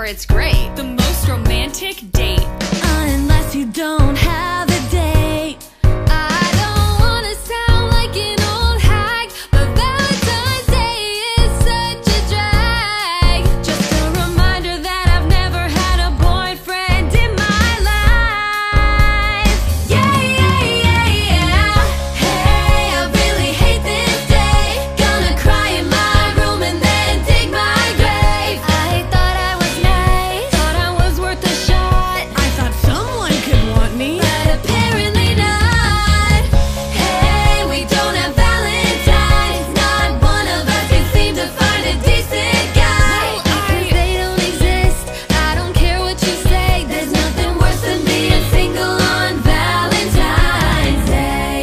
it's great. The most romantic date. Unless you don't have a date. I don't wanna sound like an old hag, but Valentine's Day is such a drag. Just a reminder that I've never had a boyfriend in my life. Yeah, yeah, yeah, yeah. Hey, I really hate this day. Gonna cry in my room and then dig my grave. I thought I was nice, Thought I was worth a shot, I thought someone could want me, but apparently not. Hey, we don't have Valentines. Not one of us can seem to find a decent guy. because they don't exist. I don't care what you say. There's nothing worse than being single on Valentine's Day.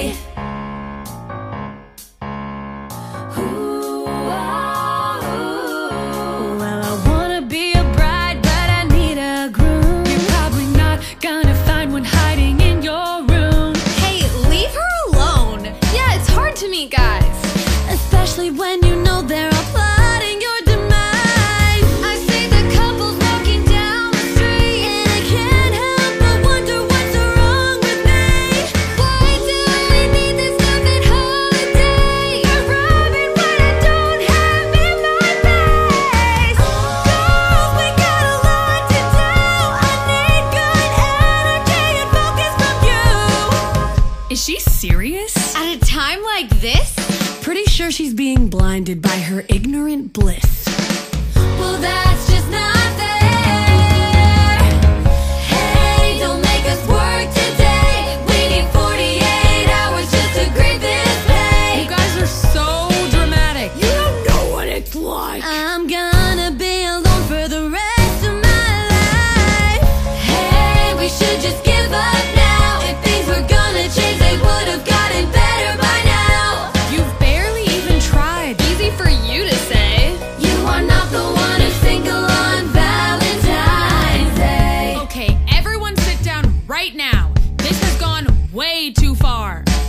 Ooh, oh, ooh. Well, I wanna be a bride, but I need a groom. You're probably not gonna find one hiding in your room, Hey, leave her alone. Yeah, it's hard to meet guys. especially when you know they're all plotting your demise. I see the couples walking down the street, And I can't help but wonder what's wrong with me. why do we need this stupid holiday? Arriving when I don't have in my face. Girls, we got a lot to do. I need good energy and focus from you. Is she serious? At a time like this? Pretty sure she's being blinded by her ignorant bliss. Well, that's just not fair. Hey, don't make us work today. We need 48 hours just to grade this pay. You guys are so dramatic. You don't know what it's like. I'm gonna be alone for the rest of my life. Hey, we should just give up now. If things were gonna change, they would have gotten better by now. You've barely even tried. Easy for you to say. You are not the one who's single on Valentine's Day. Okay, everyone sit down right now. This has gone way too far.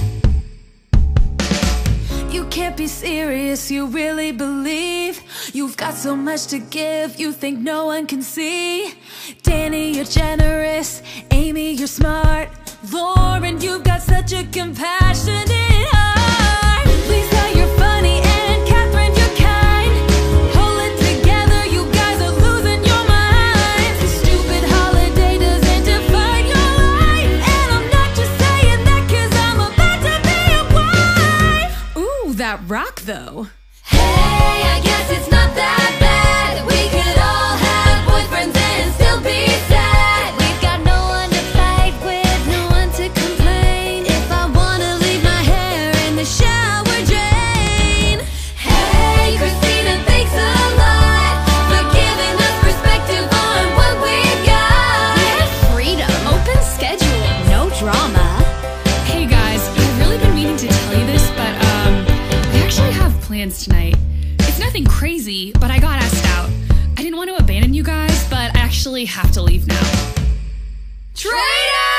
You can't be serious, you really believe you've got so much to give, you think no one can see. Danny, you're generous. Amy, you're smart. Lauren, you've got such a compassionate heart. Lisa, you're funny. And Catherine, you're kind. Hold it together, you guys are losing your minds. This stupid holiday doesn't define your life. And I'm not just saying that 'cause I'm about to be a wife. Ooh, that rock though. Hey, I guess it's not that bad. We could all have boyfriends and still be sad. We've got no one to fight with, no one to complain. If I wanna leave my hair in the shower drain. Hey, Christina, thanks a lot for giving us perspective on what we've got. We have freedom, open schedule, no drama. Hey guys, I've really been meaning to tell you this, but I actually have plans tonight. It's nothing crazy, but I got asked out. I didn't want to abandon you guys, but I actually have to leave now. Traitor!